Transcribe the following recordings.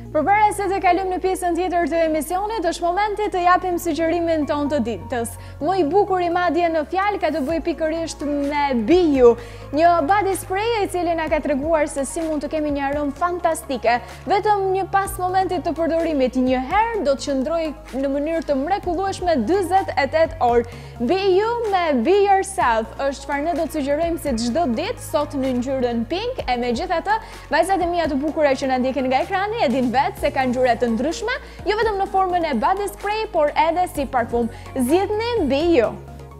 Përpara se të kalojmë në pjesën tjetër të emisionit, është momenti të japim sugjerimin tonë të ditës. Më i bukur i madje në fjalë ka të bëjë pikërisht me Biu, një body spray i cili na ka treguar se si mund të kemi një aromë fantastike. Vetëm një pas momentit të përdorimit një herë do të qëndrojë në mënyrë të mrekullueshme 48 orë. Biu me Be Yourself është çfarë ne do të sugjerojmë si çdo ditë sot në ngjyrën pink, e megjithatë, vajzat e mia të bukura që na ndjekin nga ekrani e din se ka ngjyra të ndryshme, jo vetëm në formën e body spray, por edhe si parfum. Zgjidhni Biu.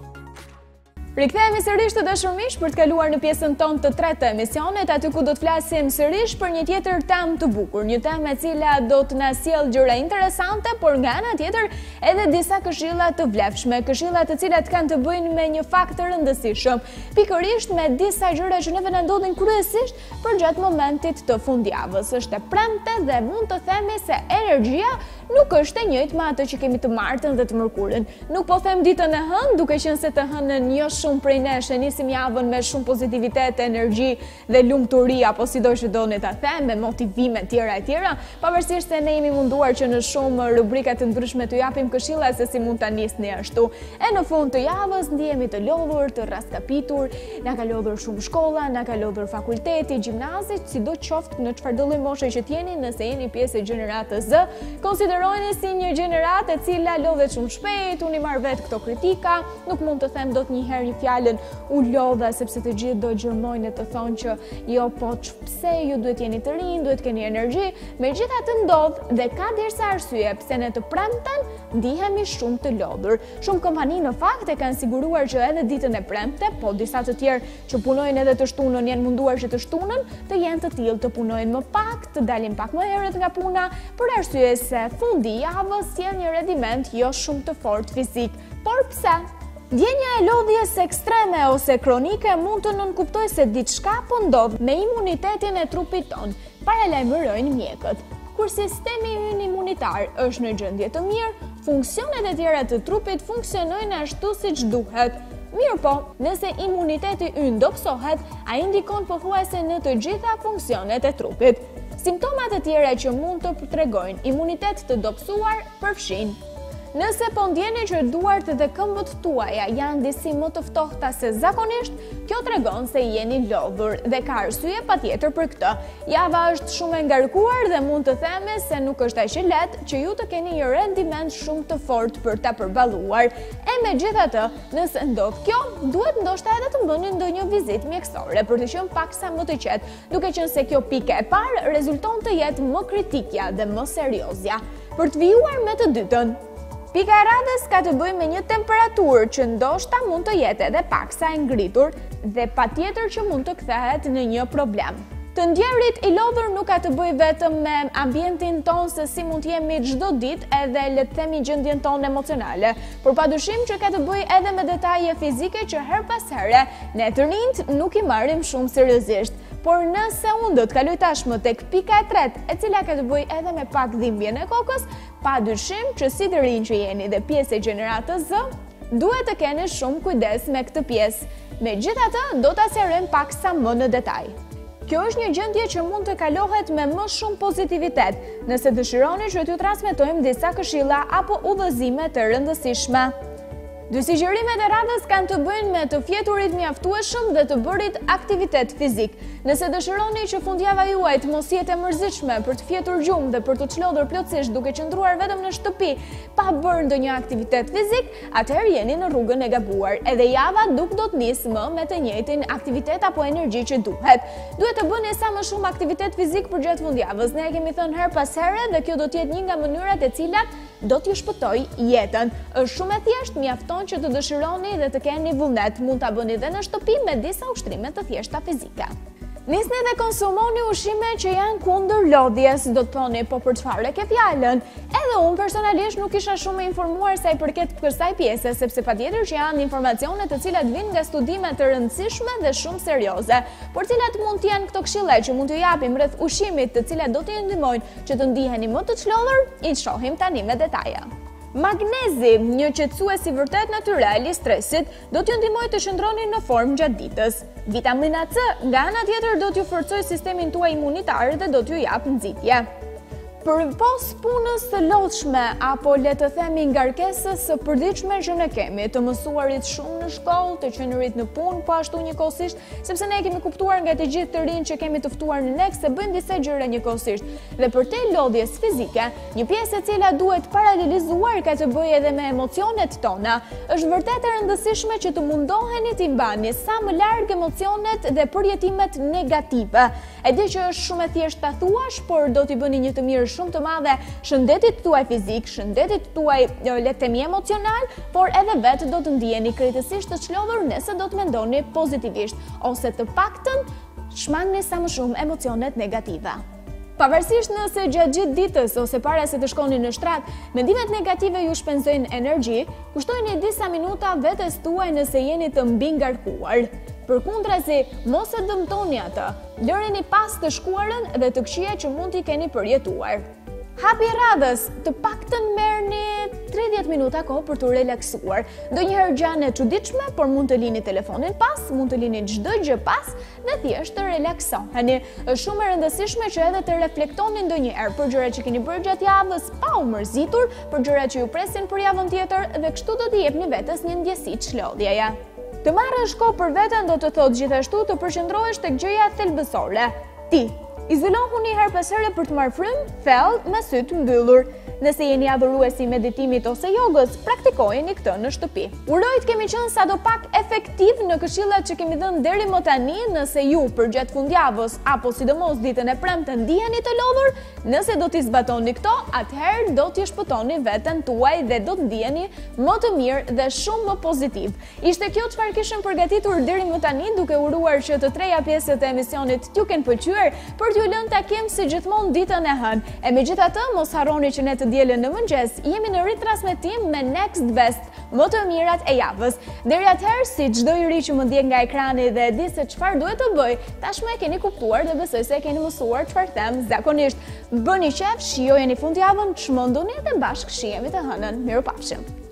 Rikthehemi sërish të dashur miq për të kaluar në pjesën tonë të tretë të emisionit, aty ku do të flasim sërish për një tjetër temë të bukur, një temë e cila do të na sjellë gjëra interesante, por nga ana tjetër edhe disa këshilla të vlefshme, këshilla të cilat kanë të bëjnë me një fakt të rëndësishëm, pikërisht me disa gjëra që neve na ndodhin kryesisht përgjatë momentit të fundjavës. Është e premte dhe mund të themi se energjia nuk është e njëjtë me atë që kemi të martën dhe të mërkurën. Nuk po them ditën e hënë, duke qenë se të hënën jo shumë prej nesh e nisim javën me shumë pozitivitet, energji dhe lumturi, apo sido që doni ta them, me motivime tjera e tjera, pavarësisht se ne jemi munduar që në shumë rubrika të ndryshme të japim këshilla se si mund ta nisni ashtu. E në fund të javës ndihemi të lodhur, të raskapitur, na ka lodhur shumë shkolla, na ka lodhur fakulteti, gjimnazi, sidoqoftë në çfarëdo lloj moshe që jeni, nëse jeni pjesë e gjeneratës Z, konsiderojeni si një gjeneratë e cila lodhet shumë shpejt, unë i marr vetë këto kritika, nuk mund të them dot një herë një fjalën u lodha sepse të gjithë do gjërmojnë të thonë që jo, po pse ju duhet jeni të rinj, duhet keni energji. Megjithatë ndodh dhe ka disa arsye pse ne të premten ndihemi shumë të lodhur. Shumë kompani në fakt e kanë siguruar që edhe ditën e premte, po disa të tjerë që punojnë edhe të shtunën janë munduar që të shtunën të jenë të tillë, të punojnë më pak, të dalin pak më herët nga puna, për arsye se fundi i javës sjell një rendiment jo shumë të fortë fizik. Por pse? Ndjenja e lodhjes ekstreme ose kronike mund të nënkuptojë se diçka po ndodh me imunitetin e trupit ton, paralajmërojnë mjekët. Kur sistemi ynë imunitar është në gjendje të mirë, funksionet e tjera të trupit funksionojnë ashtu siç duhet. Mirë po, nëse imuniteti ynë dobësohet, ai ndikon pothuajse në të gjitha funksionet e trupit. Simptomat e tjera që mund të tregojnë imunitet të dobësuar përfshin: nëse po ndjeni që duart dhe këmbët tuaja janë disi më të ftohta se zakonisht, kjo tregon se jeni lodhur dhe ka arsye patjetër për këtë. Java është shumë e ngarkuar dhe mund të themi se nuk është aq e lehtë që ju të keni një rendiment shumë të fortë për ta përballuar. E megjithatë, nëse ndodh kjo, duhet ndoshta edhe të bëni ndonjë vizitë mjekësore për të qenë paksa më të qetë, duke qenë se kjo pikë e parë rezulton të jetë më kritikja dhe më seriozja. Për të vijuar me të dytën, pika e radhës ka të bëjë me një temperaturë që ndoshta mund të jetë edhe paksa e ngritur dhe patjetër që mund të kthehet në një problem. Të ndjerit i lodhur nuk ka të bëjë vetëm me ambientin ton se si mund të jemi çdo ditë edhe le të themi gjendjen tonë emocionale, por padyshim që ka të bëjë edhe me detaje fizike që her pas here ne të rinjt nuk i marrim shumë seriozisht. Por nëse unë do të kaloj tashmë tek pika e tretë, e cila ka të bëjë edhe me pak dhimbjen e kokës, padyshim që si të rinj që jeni dhe pjesë e gjeneratës Z, duhet të keni shumë kujdes me këtë pjesë. Megjithatë, do ta sqarojmë paksa më në detaj. Kjo është një gjendje që mund të kalohet me më shumë pozitivitet, nëse dëshironi që t'ju transmetojmë disa këshilla apo udhëzime të rëndësishme. Dy sugjerimet e radhës kanë të bëjnë me të fjeturit mjaftueshëm dhe të bërit aktivitet fizik. Nëse dëshironi që fundjava juaj të mos jetë e mërzitshme për të fjetur gjumë dhe për të çlodhur plotësisht duke qëndruar vetëm në shtëpi pa bërë ndonjë aktivitet fizik, atëherë jeni në rrugën e gabuar. Edhe java nuk do të nisë më me të njëjtin aktivitet apo energji që duhet. Duhet të bëni sa më shumë aktivitet fizik përgjatë fundjavës. Ne e kemi thënë her pas here dhe kjo do të jetë një nga mënyrat e cilat do t'ju shpëtoj jetën. Është shumë e thjeshtë, mjafton që të dëshironi dhe të keni vullnet, mund ta bëni dhe në shtëpi me disa ushtrime të thjeshta fizike. Nisni dhe konsumoni ushqime që janë kundër lodhjes, do të thoni, po për çfarë ke fjalën? Edhe unë personalisht nuk isha shumë e informuar sa i përket kësaj pjese, sepse patjetër që janë informacione të cilat vijnë nga studime të rëndësishme dhe shumë serioze, por cilat mund të jenë këto këshilla që mund t'ju japim rreth ushqimit, të cilat do t'ju ndihmojnë që të ndiheni më të çlodhur, i shohim tani me detaje. Magnezi, një qetësues i vërtet natyral i stresit, do t'ju ndihmojë të qëndroni në formë gjatë ditës. Vitamina C, nga ana tjetër, do t'ju forcojë sistemin tuaj imunitar dhe do t'ju japë nxitje. Për pos punës të lodhshme, apo le të themi ngarkesës së përditshme që ne kemi, të mësuarit shumë në shkollë, të qenurit në punë, po ashtu njëkohësisht, sepse ne kemi kuptuar nga të gjithë të rinj që kemi të ftuar në nek se bëjnë disa gjëra njëkohësisht. Dhe për te lodhjes fizike, një pjesë e cila duhet paralelizuar ka të bëjë edhe me emocionet tona. Është vërtet e rëndësishme që të mundoheni t'i mbani sa më larg emocionet dhe përjetimet negative. E di që është shumë e thjeshtë ta thuash, por do t'i bëni një të mirë shumë të madhe shëndetit tuaj fizik, shëndetit tuaj le të themi emocional, por edhe vetë do të ndiheni krejtësisht të çlodhur nëse do të mendoni pozitivisht, ose të paktën shmangni sa më shumë emocionet negative. Pavarësisht nëse gjatë gjithë ditës ose para se të shkoni në shtrat, mendimet negative ju shpenzojnë energji, kushtojeni disa minuta vetes tuaj nëse jeni të mbi ngarkuar. Përkundrazi, mos e dëmtoni atë, lëreni pas të shkuarën dhe të këqija që mund t'i keni përjetuar. Hapi radhës, të paktën merrni 30 minuta kohë për të relaksuar. Ndonjëherë gjane e çuditshme, por mund të lini telefonin pas, mund të lini çdo gjë pas, dhe thjesht të relaksoheni. Është shumë e rëndësishme që edhe të reflektoni ndonjëherë për gjërat që keni bërë gjatë javës pa u mërzitur, për gjërat që ju presin për javën tjetër dhe kështu do t'i jepni vetes një ndjesi çlodhjeje. Të marrësh kohë për veten do të thotë gjithashtu të përqendrohesh tek gjëja thelbësore. Ti izolohu një herë pas here për të marrë frymë, thellë me sy të mbyllur. Nëse jeni adhuruesi i meditimit ose jogës, praktikojeni këtë në shtëpi. Uroj të kemi qenë sadopak efektiv në këshillat që kemi dhënë deri më tani. Nëse ju përgjatë fundjavës apo sidomos ditën e premte ndiheni të lodhur, nëse do t'i zbatoni këto, atëherë do t'i shpëtoni veten tuaj dhe do të ndiheni më të mirë dhe shumë më pozitiv. Ishte kjo çfarë kishim përgatitur deri më tani, duke uruar që të treja pjesët e emisionit t'ju kenë pëlqyer, për t'ju lënë takim si gjithmonë ditën e hënë. E megjithatë, mos harroni që ne të dielën në mëngjes jemi në ritransmetim me Next Best, më të mirat e javës. Deri atëherë, si çdo iri që më ndjek nga ekrani dhe e di se çfarë duhet të bëj, tashmë e keni kuptuar dhe besoj se e keni mësuar çfarë them zakonisht. Bëni qef, shijojeni fundjavën, çmenduni dhe bashkë shihemi të hënën. Mirupafshim.